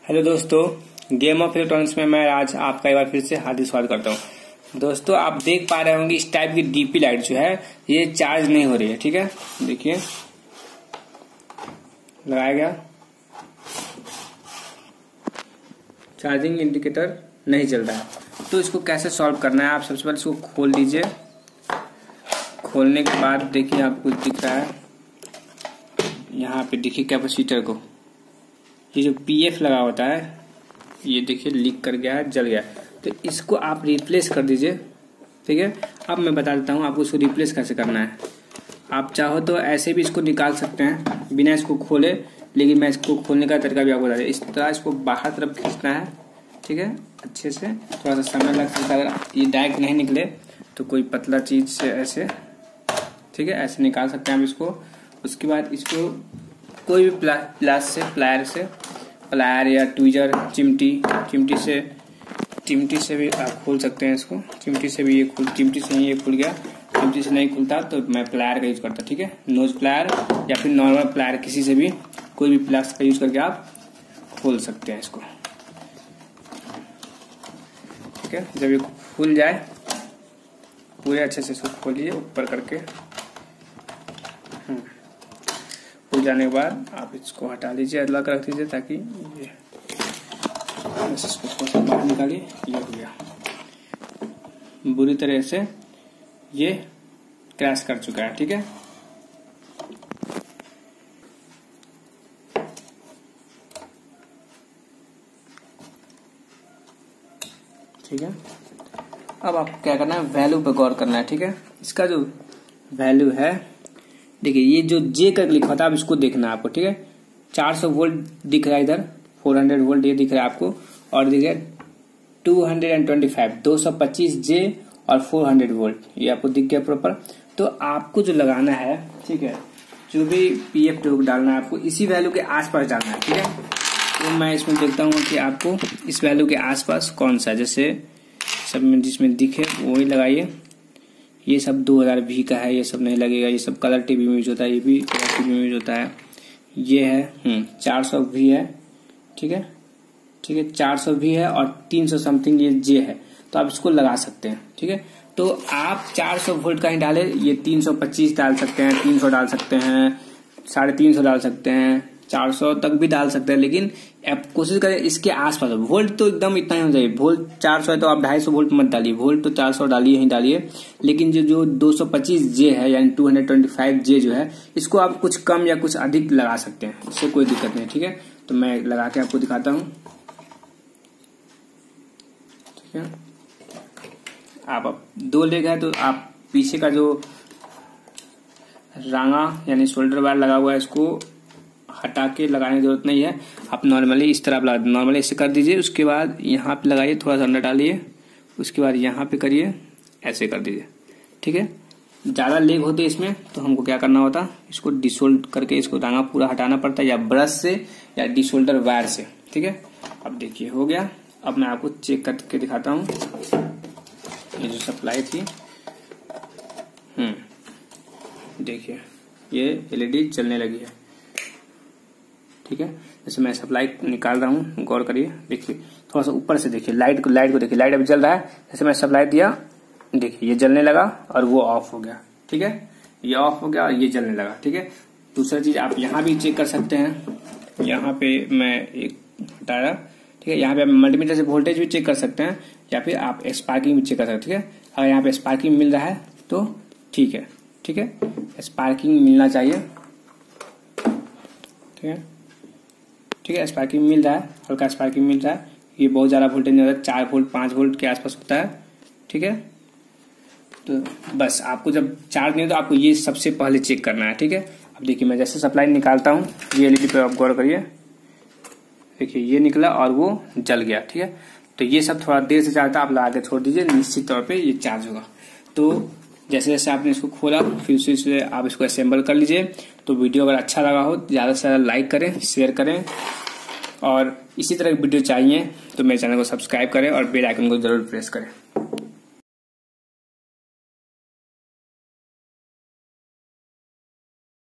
Hello दोस्तों, game of electronics में मैं आज आपका एक बार फिर से हार्दिक स्वागत करता हूं। दोस्तों, आप देख पा रहे होंगे इस टाइप की डीपी लाइट जो है ये चार्ज नहीं हो रही है। ठीक है, देखिए लगाया गया, चार्जिंग इंडिकेटर नहीं चल रहा है। तो इसको कैसे सॉल्व करना है, आप सबसे पहले इसको खोल लीजिए। खोलने के बाद देखिए आपको दिख रहा है, यहाँ पे देखिए कैपेसिटर को, ये जो पीएफ लगा होता है ये देखिए लीक कर गया है, जल गया है। तो इसको आप रिप्लेस कर दीजिए। ठीक है, अब मैं बता देता हूँ आपको इसको रिप्लेस कैसे करना है। आप चाहो तो ऐसे भी इसको निकाल सकते हैं बिना इसको खोले, लेकिन मैं इसको खोलने का तरीका भी आपको बता दूँ। इस तरह इसको बाहर तरफ खींचना है। ठीक है, अच्छे से, थोड़ा सा समय लग सकता है अगर ये डायरेक्ट नहीं निकले तो कोई पतला चीज से ऐसे, ठीक है, ऐसे निकाल सकते हैं आप इसको। उसके बाद इसको कोई भी प्लायर या ट्वीजर, चिमटी से भी आप खोल सकते हैं इसको। चिमटी से भी ये चिमटी से ही ये खुल गया। चिमटी से नहीं खुलता तो मैं प्लायर का यूज करता। ठीक है, नोज प्लायर या फिर नॉर्मल प्लायर, किसी से भी, कोई भी प्लास का यूज करके आप खोल सकते हैं इसको। ठीक है, जब ये खुल जाए पूरे अच्छे से इसको खोलिए ऊपर करके। खुल जाने के बाद आप इसको हटा लीजिए, अलग रख दीजिए ताकि ये इसको बाहर निकालिए। ये हो गया, बुरी तरह से ये क्रैश कर चुका है। ठीक है, ठीक है, अब आपको क्या करना है, वैल्यू पे गौर करना है। ठीक है, इसका जो वैल्यू है देखिए, ये जो जे का लिखा था आप इसको देखना है आपको। ठीक है, 400 वोल्ट दिख रहा है, इधर 400 वोल्ट ये दिख रहा है आपको, और देखिए 225 जे और 400 वोल्ट ये आपको दिख गया प्रॉपर। तो आपको जो लगाना है, ठीक है, जो भी पीएफ टोक डालना है आपको इसी वैल्यू के आसपास डालना है। ठीक है, तो मैं इसमें देखता हूँ कि आपको इस वैल्यू के आसपास कौन सा, जैसे सब में जिसमें दिखे वही लगाइए। ये सब 2000 भी का है, ये सब नहीं लगेगा। ये सब कलर टीवी में यूज होता है, ये भी कलर टीवी में यूज होता है। ये है 400 भी है। ठीक है, ठीक है, 400 भी है और 300 समथिंग ये जे है, तो आप इसको लगा सकते हैं। ठीक है, तो आप 400 वोल्ट का ही डाले, ये 325 डाल सकते हैं, 300 डाल सकते हैं, 350 डाल सकते हैं, 400 तक भी डाल सकते हैं, लेकिन आप कोशिश करें इसके आसपास। वोल्ट तो एकदम इतना ही हो जाए, वोल्ट 400 है तो आप 250 वोल्ट मत डालिए, वोल्ट तो 400 डालिए ही डालिए। लेकिन जो 225 जे है यानी 225 जे जो है, इसको आप कुछ कम या कुछ अधिक लगा सकते हैं, इससे कोई दिक्कत नहीं। ठीक है, तो मैं लगा के आपको दिखाता हूँ। ठीक है, आप 2 लेग है तो आप पीछे का जो रांगा यानी शोल्डर वायर लगा हुआ है इसको हटा के लगाने की जरूरत नहीं है। आप नॉर्मली इस तरह लगा, नॉर्मली ऐसे कर दीजिए। उसके बाद यहाँ पे लगाइए, थोड़ा सा अंदर डालिए, उसके बाद यहाँ पे करिए, ऐसे कर दीजिए। ठीक है, ज्यादा लेग होते इसमें तो हमको क्या करना होता, इसको डिसोल्ड करके इसको रांगा पूरा हटाना पड़ता है, या ब्रश से या डिसोल्डर वायर से। ठीक है, अब देखिए हो गया। अब मैं आपको चेक करके दिखाता हूँ। ये जो सप्लाई थी, देखिए ये एलईडी चलने लगी है। ठीक है, जैसे मैं सप्लाई निकाल रहा हूँ, गौर करिए, देखिए थोड़ा सा ऊपर से देखिए, लाइट को देखिए, लाइट अभी जल रहा है। जैसे मैं सप्लाई दिया, देखिए ये जलने लगा और वो ऑफ हो गया। ठीक है, ये ऑफ हो गया और ये जलने लगा। ठीक है, दूसरा चीज आप यहाँ भी चेक कर सकते हैं। यहाँ पे मैं एक हटाया। ठीक है, यहाँ पे आप मल्टीमीटर से वोल्टेज भी चेक कर सकते हैं, या फिर आप स्पार्किंग भी चेक कर सकते हैं। ठीक है, अगर यहाँ पे स्पार्किंग मिल रहा है तो ठीक है। ठीक है, स्पार्किंग मिलना चाहिए। ठीक है, ठीक है, स्पार्किंग मिल रहा है, हल्का स्पार्किंग मिल रहा है। ये बहुत ज्यादा वोल्टेज नहीं होता है, 4 वोल्ट 5 वोल्ट के आसपास होता है। ठीक है, तो बस आपको जब चार्ज नहीं हो तो आपको ये सबसे पहले चेक करना है। ठीक है, अब देखिए मैं जैसे सप्लाई निकालता हूँ, ये एलईडी पे आप गौर करिए, देखिए ये निकला और वो जल गया। ठीक है, तो ये सब थोड़ा देर से चार्ज, आप लगा के छोड़ दीजिए, निश्चित तौर पे ये चार्ज होगा। तो जैसे जैसे आपने इसको खोला, फिर से आप इसको असेंबल कर लीजिए। तो वीडियो अगर अच्छा लगा हो ज्यादा से ज्यादा लाइक करें, शेयर करें, और इसी तरह की वीडियो चाहिए तो मेरे चैनल को सब्सक्राइब करें और बेल आइकन को जरूर प्रेस करें।